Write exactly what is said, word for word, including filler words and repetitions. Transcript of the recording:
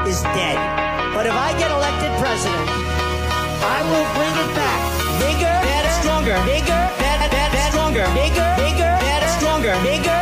is dead. But if I get elected president, I will bring it back. Bigger, better, stronger. Bigger, better, better, stronger. Bigger, bigger, better, stronger. Bigger,